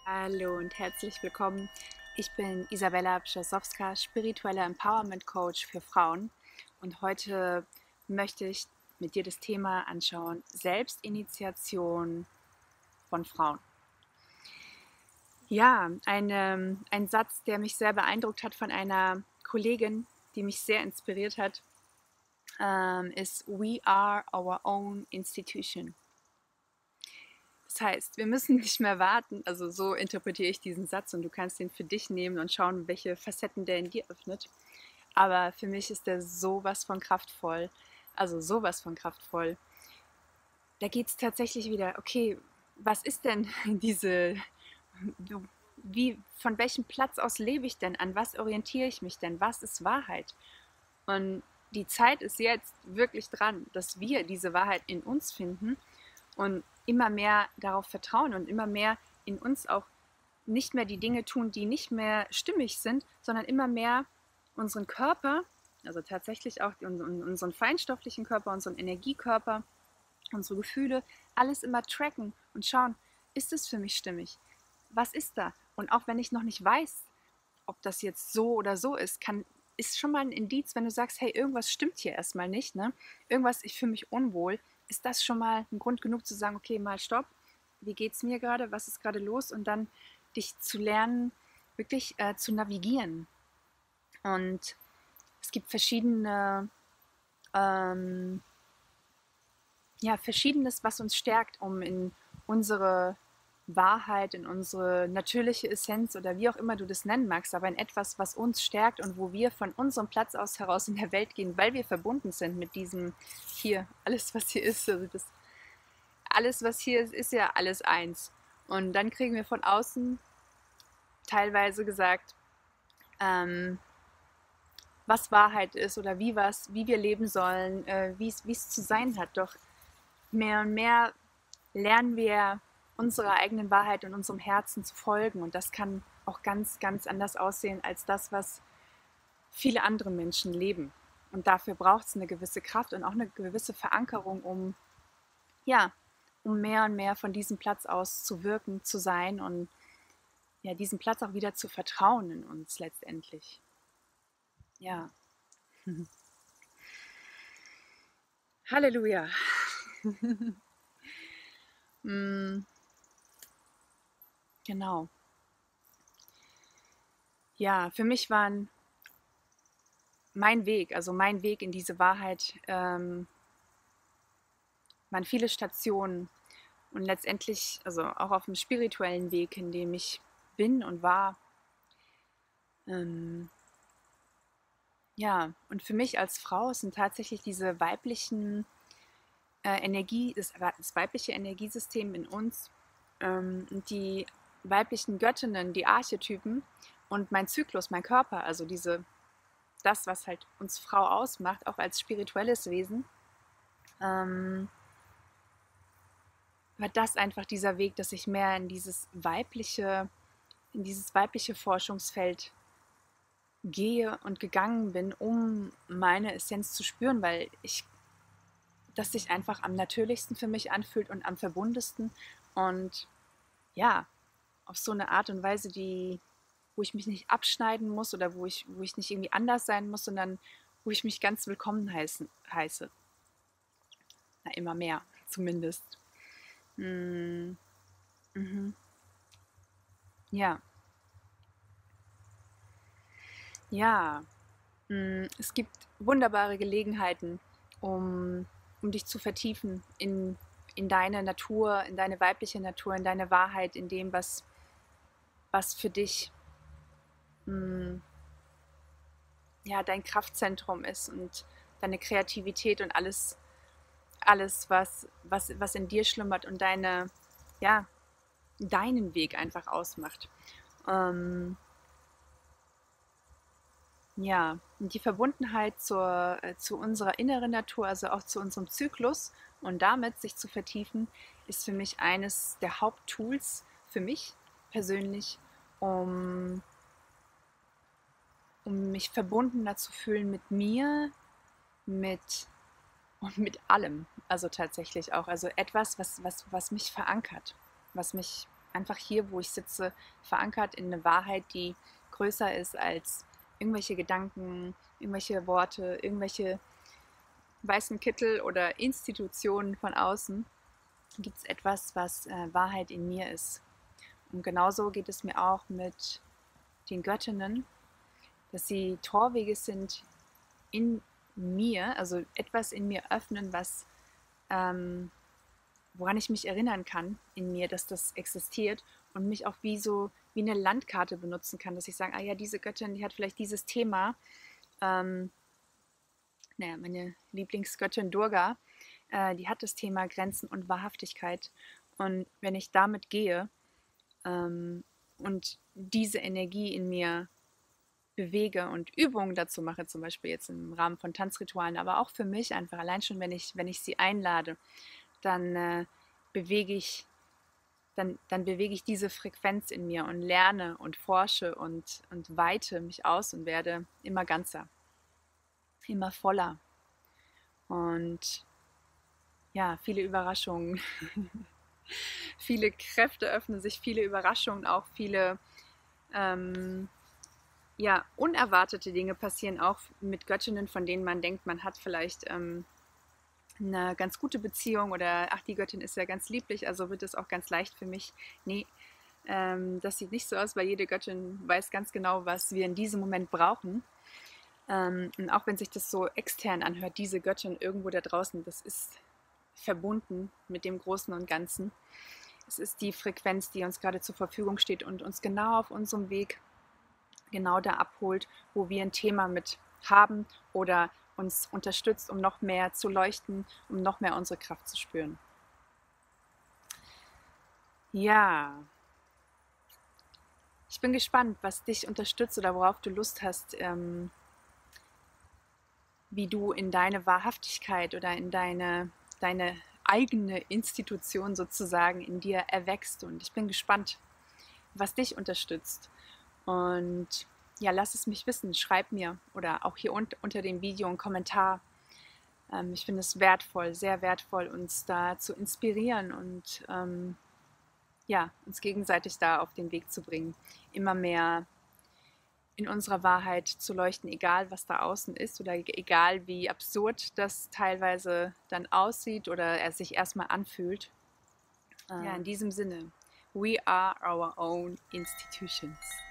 Hallo und herzlich willkommen. Ich bin Isabella Brzozowska, spiritueller Empowerment Coach für Frauen, und heute möchte ich mit dir das Thema anschauen: Selbstinitiation von Frauen. Ja, ein Satz, der mich sehr beeindruckt hat von einer Kollegin, die mich sehr inspiriert hat, ist: We are our own institution. Das heißt, wir müssen nicht mehr warten, also so interpretiere ich diesen Satz, und du kannst ihn für dich nehmen und schauen, welche Facetten der in dir öffnet. Aber für mich ist der sowas von kraftvoll, also sowas von kraftvoll. Da geht es tatsächlich wieder: okay, was ist denn diese, von welchem Platz aus lebe ich denn, an was orientiere ich mich denn, was ist Wahrheit? Und die Zeit ist jetzt wirklich dran, dass wir diese Wahrheit in uns finden und immer mehr darauf vertrauen und immer mehr in uns auch nicht mehr die Dinge tun, die nicht mehr stimmig sind, sondern immer mehr unseren Körper, also tatsächlich auch unseren feinstofflichen Körper, unseren Energiekörper, unsere Gefühle, alles immer tracken und schauen: ist es für mich stimmig? Was ist da? Und auch wenn ich noch nicht weiß, ob das jetzt so oder so ist, ist schon mal ein Indiz, wenn du sagst: hey, irgendwas stimmt hier erstmal nicht, ne? Irgendwas, ich fühle mich unwohl, ist das schon mal ein Grund genug zu sagen: okay, mal stopp, wie geht's mir gerade, was ist gerade los? Und dann dich zu lernen, wirklich zu navigieren. Und es gibt Verschiedenes, was uns stärkt, um in unsere Wahrheit, in unsere natürliche Essenz oder wie auch immer du das nennen magst, aber in etwas, was uns stärkt und wo wir von unserem Platz aus heraus in der Welt gehen, weil wir verbunden sind mit diesem hier, alles was hier ist, also alles was hier ist, ist ja alles eins. Und dann kriegen wir von außen teilweise gesagt, was Wahrheit ist oder wie wir leben sollen, wie es zu sein hat. Doch mehr und mehr lernen wir unserer eigenen Wahrheit und unserem Herzen zu folgen. Und das kann auch ganz, ganz anders aussehen als das, was viele andere Menschen leben. Und dafür braucht es eine gewisse Kraft und auch eine gewisse Verankerung, ja, um mehr und mehr von diesem Platz aus zu wirken, zu sein und ja, diesem Platz auch wieder zu vertrauen in uns letztendlich. Ja. Halleluja. Mm, genau. Ja, für mich mein Weg in diese Wahrheit, waren viele Stationen und letztendlich, also auch auf dem spirituellen Weg, in dem ich bin und war. Ähm, ja, und für mich als Frau sind tatsächlich diese weiblichen das weibliche Energiesystem in uns, die weiblichen Göttinnen, die Archetypen und mein Zyklus, mein Körper, also das, was halt uns Frau ausmacht, auch als spirituelles Wesen, ähm, war das einfach dieser Weg, dass ich mehr in dieses weibliche Forschungsfeld gehe und gegangen bin, um meine Essenz zu spüren, weil das sich einfach am natürlichsten für mich anfühlt und am verbundensten, und ja, auf so eine Art und Weise, wo ich mich nicht abschneiden muss oder wo ich nicht irgendwie anders sein muss, sondern wo ich mich ganz willkommen heiße. Na, immer mehr, zumindest. Mm, mhm. Ja, ja. Es gibt wunderbare Gelegenheiten, um, um dich zu vertiefen in deine Natur, in deine weibliche Natur, in deine Wahrheit, in dem, was für dich mh, ja, dein Kraftzentrum ist und deine Kreativität und alles was in dir schlummert und ja, deinen Weg einfach ausmacht. Ähm, Ja, und die Verbundenheit zu unserer inneren Natur, also auch zu unserem Zyklus, und damit sich zu vertiefen, ist für mich eines der Haupttools für mich persönlich, um, um mich verbundener zu fühlen mit mir, mit und mit allem. Also tatsächlich auch. Also etwas, was mich verankert, was mich einfach hier, wo ich sitze, verankert in eine Wahrheit, die größer ist als irgendwelche Gedanken, irgendwelche Worte, irgendwelche weißen Kittel oder Institutionen von außen. Gibt es etwas, was Wahrheit in mir ist. Und genauso geht es mir auch mit den Göttinnen, dass sie Torwege sind in mir, also etwas in mir öffnen, was woran ich mich erinnern kann in mir, dass das existiert und mich auch wie eine Landkarte benutzen kann, dass ich sage, ah ja, diese Göttin, die hat vielleicht dieses Thema. Naja, meine Lieblingsgöttin Durga, die hat das Thema Grenzen und Wahrhaftigkeit. Und wenn ich damit gehe und diese Energie in mir bewege und Übungen dazu mache, zum Beispiel jetzt im Rahmen von Tanzritualen, aber auch für mich einfach, allein schon, wenn ich sie einlade, dann bewege ich, dann bewege ich diese Frequenz in mir und lerne und forsche und weite mich aus und werde immer ganzer, immer voller. Und ja, viele Überraschungen, viele Kräfte öffnen sich, viele Überraschungen, auch viele ja, unerwartete Dinge passieren auch mit Göttinnen, von denen man denkt, man hat vielleicht eine ganz gute Beziehung oder ach, die Göttin ist ja ganz lieblich, also wird es auch ganz leicht für mich. Nee, das sieht nicht so aus, weil jede Göttin weiß ganz genau, was wir in diesem Moment brauchen. Und auch wenn sich das so extern anhört, diese Göttin irgendwo da draußen, das ist verbunden mit dem Großen und Ganzen. Es ist die Frequenz, die uns gerade zur Verfügung steht und uns genau auf unserem Weg genau da abholt, wo wir ein Thema mit haben oder uns unterstützt, um noch mehr zu leuchten, um noch mehr unsere Kraft zu spüren. Ja, ich bin gespannt, was dich unterstützt oder worauf du Lust hast, wie du in deine Wahrhaftigkeit oder in deine eigene Institution sozusagen in dir erwächst. Und ich bin gespannt, was dich unterstützt. Und ja, lass es mich wissen. Schreib mir oder auch hier unter dem Video einen Kommentar. Ich finde es wertvoll, sehr wertvoll, uns da zu inspirieren und ja, uns gegenseitig da auf den Weg zu bringen, immer mehr in unserer Wahrheit zu leuchten, egal was da außen ist oder egal wie absurd das teilweise dann aussieht oder er sich erstmal anfühlt. Ja, in diesem Sinne, we are our own institutions.